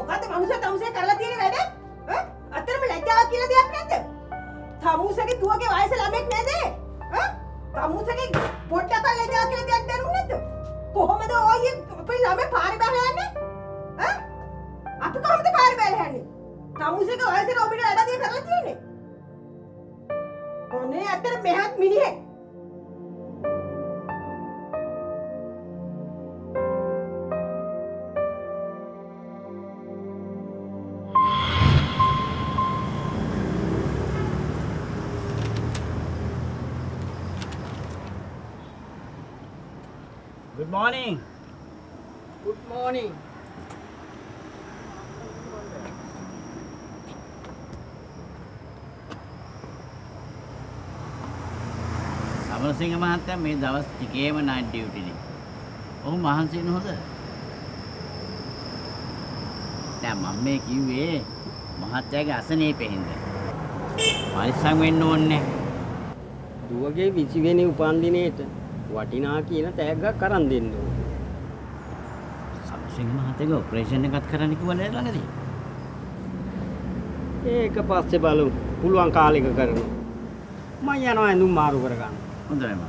මොකද තමුසේ කරලා තියෙන වැඩ? ඈ? අතරම ලැජ්ජාවක් කියලා දෙයක් නැද්ද? තමුසේගේ දුවගේ වයස ළමෙක් නේද? ඈ? තමුසේගේ පොඩ්ඩක් ලැජ්ජාවක් කියලා දෙයක් දැනුන්නේ නැද්ද? කොහොමද ඔය අපේ ළමයි පාරේ බහලා යන්නේ? ඈ? අපි කොහොමද පාරේ බහලා යන්නේ? තමුසේගේ වයසට ඔබට වැඩ දෙයක් කරලා තියෙන්නේ. ඔනේ අතර මෙහත් මිනිහෙක්. Good morning. Good morning. Samarasinghe මහත්තයා මේ දවස් ටිකේම night duty නේ. ඔහු මහන්සි වෙනවද? දැන් මම මේ කිව්වේ මහත්තයාගේ අසනීපෙ හින්දා. පරිස්සම් වෙන්න ඕනේ. දුවගේ 20 වෙනි උපන්දිනේට වටිනා කියන තෑග්ගක් අරන් දෙන්න ඕනේ. සමරසිංහ මහත්තයාගේ ඔපරේෂන් එකක් කරන්න කිව්වා නේද ළඟදී? ඒක පස්සේ බලමු. පුළුවන් කාලෙක කරනවා. මම යනවා ඇඳුම් මාරු කරගන්න. හොඳයි මහත්තයා.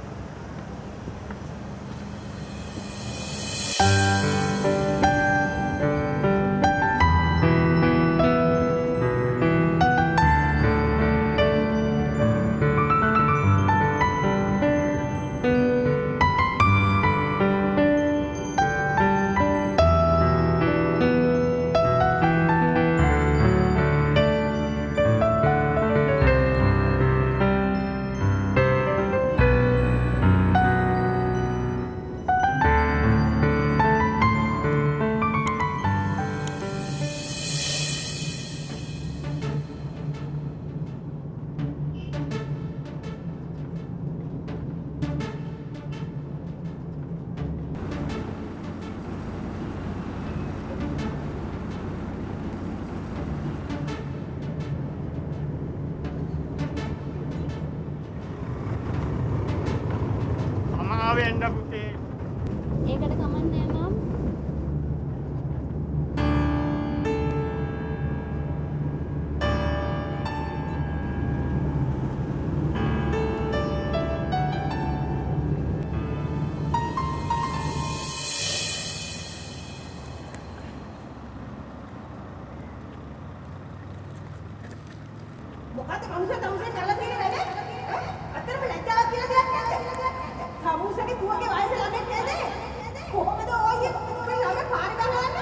වෙන්න පුතේ. ඒකට කමන්නේ මම. මොකද තමුසේ කරලා තියෙන වැඩ? අතරම ලැජ්ජාවක් කියලා දෙයක් නැද්ද? තමුසේගේ දුවගේ වයස ළමෙක් නේද? කොහොමද ඔය අපේ ළමයි පාරේ බහලා යන්නේ?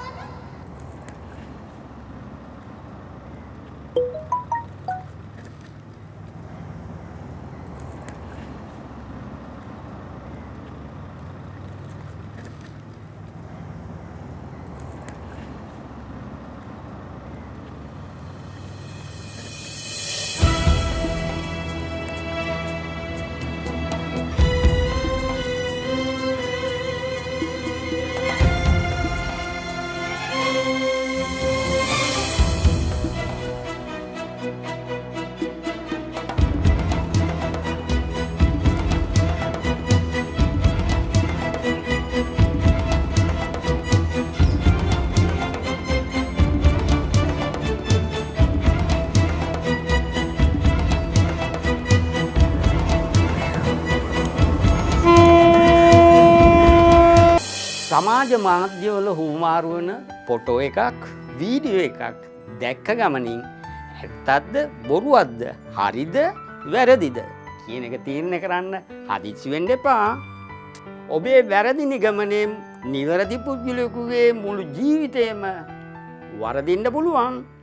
සමාජ මාධ්‍යවල හුවමාරු වන ෆොටෝ එකක් වීඩියෝ එකක් දැක්ක ගමනින් ඇත්තක්ද බොරුවක්ද හරිද වැරදිද කියන එක තීරණය කරන්න හදිසි වෙන්න එපා. ඔබේ වැරදි නිගමනයෙන් නිවැරදි පුද්ගලයෙකුගේ මුළු ජීවිතේම වරදින්න පුළුවන්.